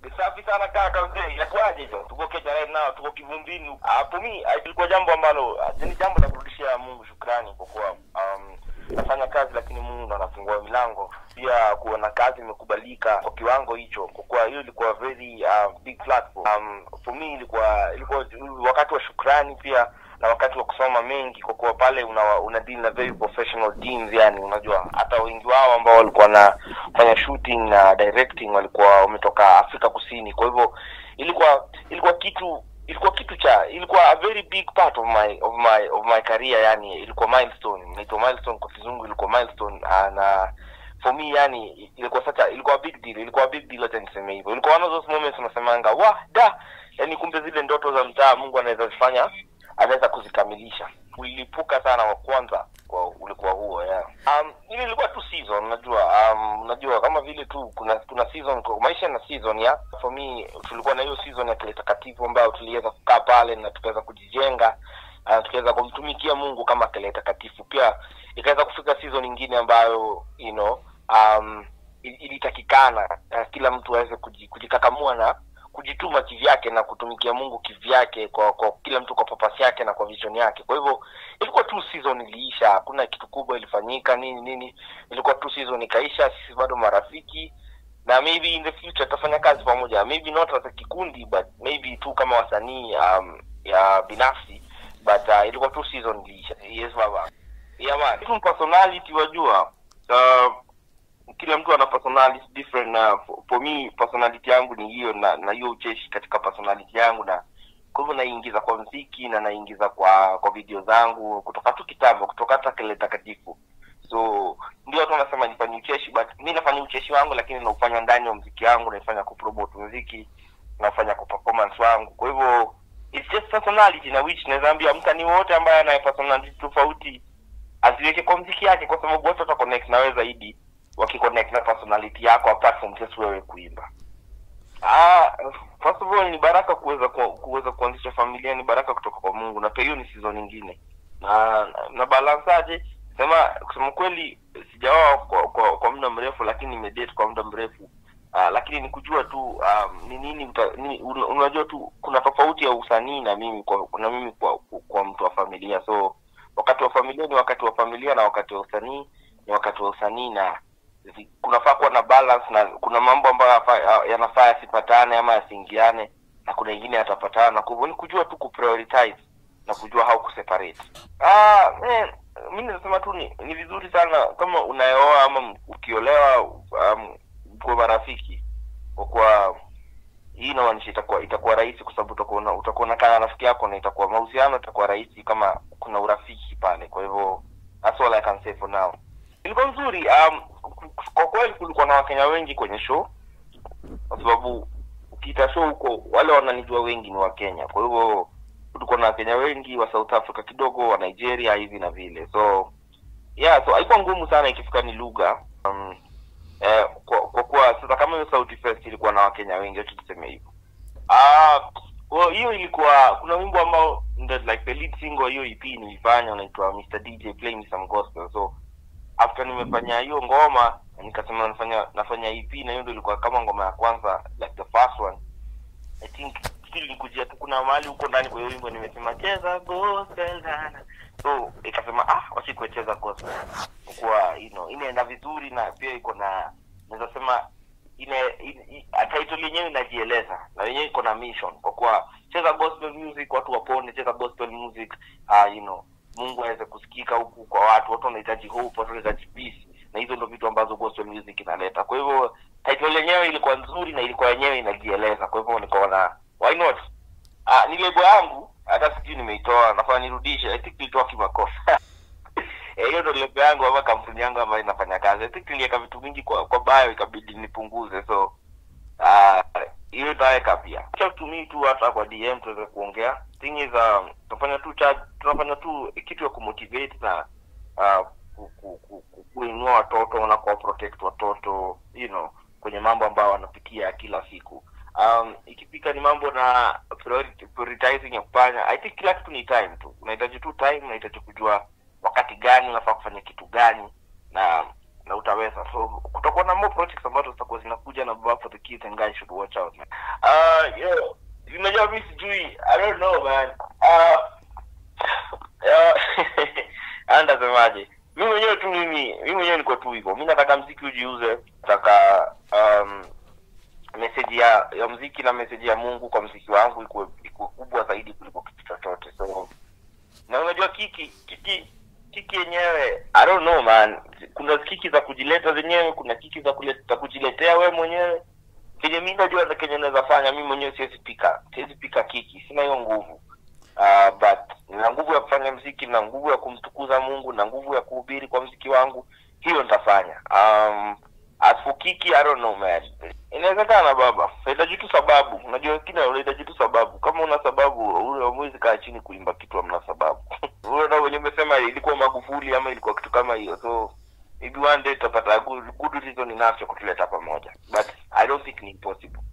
Safi sana kaka mzee. Inakuaje hizo? Tuko Kenya right now, tuko kivumbini. For me, ilikuwa jambo ambalo ni jambo la kurudishia Mungu shukrani kwa kuwa nafanya kazi lakini Mungu ndo anafungua milango. Pia kuona kazi imekubalika kwa kiwango hicho. Kwa kuwa hiyo ilikuwa very big platform. For me ilikuwa wakati wa shukrani pia na wakati wa kusoma mengi kwa kuwa pale una deal na very professional teams, yani unajua hata wengi wao ambao walikuwa na fanya shooting na directing walikuwa wametoka Afrika Kusini. Kwa hivyo ilikuwa a very big part of my career, yani ilikuwa milestone. Inaitwa milestone kwa kizungu, ilikuwa milestone na for me yani ilikuwa big deal hata niseme hivyo. Ilikuwa one of those moments unasemanga yani kumbe zile ndoto za mtaa Mungu anaweza kuzikamilisha. Ulipuka sana wa kwanza kwa ulikuwa huo ili ilikuwa tu season, unajua kama vile tu kuna season kwa maisha na season for me tulikuwa na hiyo season ya kile takatifu ambayo tuliweza kukaa pale na tukaweza kujijenga, tukaweza kumtumikia Mungu kama kile takatifu. Pia ikaweza kufika season nyingine ambayo ilitakikana kila mtu aweze kujikakamua na kujituma kivyake na kutumikia Mungu kivyake kwa kila mtu kwa purpose yake na kwa vision yake. Kwa hivyo ilikuwa tu season iliisha, hakuna kitu kubwa ilifanyika nini, ilikuwa tu season ikaisha. Sisi bado marafiki na maybe in the future tutafanya kazi pamoja, maybe not as a kikundi but maybe tu kama wasanii ya binafsi, but ilikuwa tu season iliisha. Yes baba. Man, personality wajua kila mtu ana personality different, na for me personality yangu ni hiyo na hiyo ucheshi katika personality yangu, na kwa hivyo naingiza kwa muziki na naingiza kwa video zangu kutoka tu kitambo, kutoka hata kile takatifu. So ndio watu wanasema nifanye ucheshi, but mimi nafanya ucheshi wangu lakini naufanya ndani ya muziki wangu, naifanya ku promote muziki, nafanya kwa performance wangu. Kwa hivyo it's just personality, na which naambia mtani wote ambaye ana personality tofauti asiweke kwa muziki yake, kwa sababu watu wataconnect na wewe zaidi wakiconnect na personality yako apart from just wewe kuimba. First of all ni baraka kuweza kuanzisha familia, ni baraka kutoka kwa Mungu, na pia hiyo ni season nyingine. Na balance aje kusema kweli sijaoa kwa muda mrefu, lakini nimedate kwa muda mrefu. Lakini ni kujua tu ni nini unajua tu kuna tofauti ya usanii na mimi kwa mtu wa familia. So wakati wa familia ni wakati wa familia, na wakati wa usanii ni wakati wa usanii, na kunafaa kuwa na balance, na kuna mambo ambayo yanafaa yasipatane ama yasingiane, na kuna nyingine yatapatana. Kwa hivyo ni kujua tu kuprioritize na kujua how kuseparate. Mimi nasema tu ni vizuri sana kama unaoa ama ukiolewa kwa marafiki, kwa kuwa hii inamaanisha itakuwa rahisi, kwa sababu utakuwa na kana rafiki yako, na itakuwa mahusiano itakuwa rahisi kama kuna urafiki pale. Kwa hivyo that's all I can say for now. Ilikuwa nzuri. Kwa kweli kulikuwa na Wakenya wengi kwenye show, kwa sababu ukiita show huko wale wananijua wengi ni Wakenya. Kwa hivyo kulikuwa na Wakenya wengi, wa South Africa kidogo, wa Nigeria hivi na vile. So haikuwa ngumu sana ikifika ni lugha. Kwa kuwa sasa kama hiyo Sauti Fest ilikuwa na Wakenya wengi, acha tuseme hivyo. Hiyo ilikuwa kuna wimbo ambao like the lead single hiyo EP nilifanya unaitwa Mr DJ Play Me Some Gospel. So after nimefanya hiyo ngoma nikasema nafanya EP, na hiyo ndio ilikuwa kama ngoma ya kwanza, like the first one. I think still nikujia tu kuna mahali huko ndani kwa hiyo wimbo nimesema cheza gospel sana. So ikasema wasikucheza gospel kwa inaenda vizuri, na pia iko na naweza sema title yenyewe inajieleza, na yenyewe iko na mission, kwa kuwa cheza gospel music watu wapone, cheza gospel music Mungu aweze kusikika huku kwa watu wanahitaji hope, watu wanahitaji peace, na hizo ndio vitu ambazo gospel music inaleta. Kwa hivyo title yenyewe ilikuwa nzuri na ilikuwa yenyewe inajieleza. Kwa hivyo nikaona why not, ni lebo yangu, hata sijui nimeitoa, nafaa nirudishe. I think nilitoa kimakosa. Hiyo ndio lebo yangu ama kampuni yangu ambayo inafanya kazi. I think niliweka vitu vingi kwa bio, ikabidi nipunguze. So hiyo taweka pia. Talk to me tu hata kwa DM tuweze kuongea. Thing is tunafanya tu kitu ya kumotivate na kuinua watoto na protect watoto kwenye mambo ambayo wanapitia kila siku. Ikipika ni mambo na prioritizing ya kufanya. I think kila kitu ni time tu. Unahitaji tu time, unahitaji kujua wakati gani unafaa kufanya kitu gani, na na utaweza. So kutakuwa na more projects ambazo zitakuwa zinakuja na Baba for the Kids, and guys should watch out, man. Yo, unajua mimi sijui, I don't know, man. Andasemaje, mimi mwenyewe niko tu hivyo. Mimi nataka muziki ujiuze, nataka message ya muziki na message ya Mungu kwa muziki wangu iko kubwa zaidi kuliko kitu chochote. So na unajua kiki yenyewe, I don't know, man. Kuna kiki za kujileta zenyewe, kuna kiki za kujiletea wewe mwenyewe. Kile mimi najua na Kenya naweza fanya mimi mwenyewe, siwezi pika kiki, sina hiyo nguvu. But nina nguvu ya kufanya muziki, na nguvu ya kumtukuza Mungu, na nguvu ya kuhubiri kwa muziki wangu. Hiyo nitafanya. As for kiki, I don't know, man. Inawezekana baba. Inahitaji tu sababu. Unajua kile inahitaji tu sababu. Kama una sababu, ule mwezi kaa chini kuimba kitu hamna sababu. Wewe ndio wenyewe umesema ilikuwa Magufuli ama ilikuwa kitu kama hiyo. So maybe one day tutapata good reason enough ya kutuleta pamoja. But I don't think ni impossible.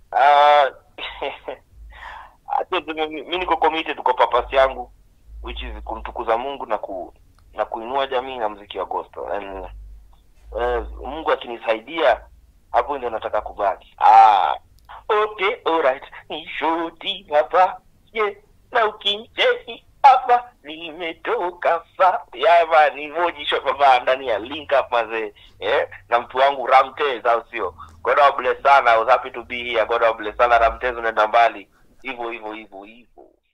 Mimi niko committed kwa purpose yangu, which is kumtukuza Mungu na kuinua jamii na muziki wa gospel. And Mungu akinisaidia hapo ndio nataka kubaki. Okay, alright. Ni shoti hapa. Yeah, na ukincheki hapa nimetoka fa. Yaba ni moji shot baba ndani ya link up mazee. Na mtu wangu Ramtez, au sio? God bless sana. I was happy to be here. God bless sana Ramtez, unaenda mbali. Hivyo.